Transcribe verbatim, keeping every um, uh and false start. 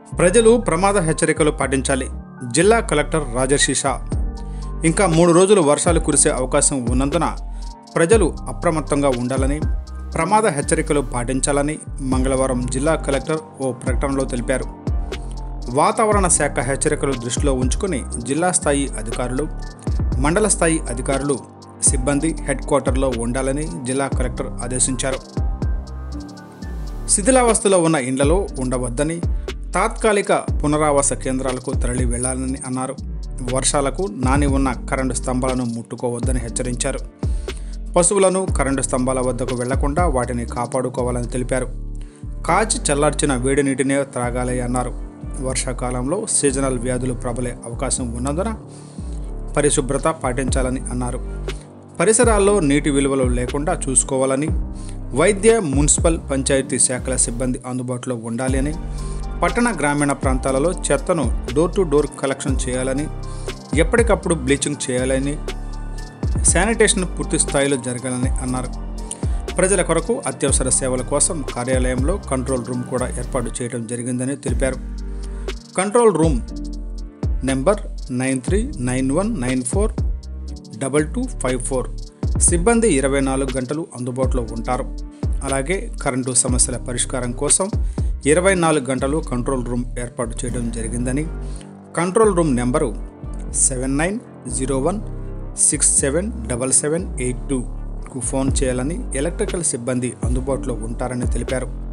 ప్రజలు ప్రమాద హెచ్చరికలు పాటించాలి. జిల్లా కలెక్టర్ రాజర్షిషా. ఇంకా మూడు రోజులు వర్షాలు కురిసే అవకాశం ఉన్నందున ప్రజలు అప్రమత్తంగా ఉండాలని, ప్రమాద హెచ్చరికలు పాటించాలని మంగళవారం జిల్లా కలెక్టర్ ఓ ప్రకటనలో తెలిపారు. వాతావరణ శాఖ హెచ్చరికలు దృష్టిలో ఉంచుకుని జిల్లా స్థాయి అధికారులు, మండల స్థాయి అధికారులు, సిబ్బంది హెడ్ క్వార్టర్లో ఉండాలని జిల్లా కలెక్టర్ ఆదేశించారు. శిథిలావస్థలో ఉన్న ఇండ్లలో ఉండవద్దని, తాత్కాలిక పునరావాస కేంద్రాలకు తరలి వెళ్లాలని అన్నారు. వర్షాలకు నాని ఉన్న కరెంటు స్తంభాలను ముట్టుకోవద్దని హెచ్చరించారు. పశువులను కరెంటు స్తంభాల వద్దకు వెళ్లకుండా వాటిని కాపాడుకోవాలని తెలిపారు. కాచి చల్లార్చిన వేడి నీటినే త్రాగాలి అన్నారు. వర్షాకాలంలో సీజనల్ వ్యాధులు ప్రబలే అవకాశం ఉన్నందున పరిశుభ్రత పాటించాలని అన్నారు. పరిసరాల్లో నీటి విలువలు లేకుండా చూసుకోవాలని, వైద్య, మున్సిపల్, పంచాయతీ శాఖల సిబ్బంది అందుబాటులో ఉండాలి అని, పట్టణ గ్రామీణ ప్రాంతాలలో చెత్తను డోర్ టు డోర్ కలెక్షన్ చేయాలని, ఎప్పటికప్పుడు బ్లీచింగ్ చేయాలని, శానిటేషన్ పూర్తి స్థాయిలో జరగాలని అన్నారు. ప్రజల కొరకు అత్యవసర సేవల కోసం కార్యాలయంలో కంట్రోల్ రూమ్ కూడా ఏర్పాటు చేయడం జరిగిందని తెలిపారు. Control room number nine three nine one nine four double two five four. సిబ్బంది ఇరవై నాలుగు గంటలు అందుబాటులో ఉంటారు. అలాగే కరెంటు సమస్యల పరిష్కారం కోసం ఇరవై నాలుగు గంటలు కంట్రోల్ రూమ్ ఏర్పాటు చేయడం జరిగిందని, control room number seven nine zero one six seven double seven eight టూకు ఫోన్ చేయాలని, ఎలక్ట్రికల్ సిబ్బంది అందుబాటులో ఉంటారని తెలిపారు.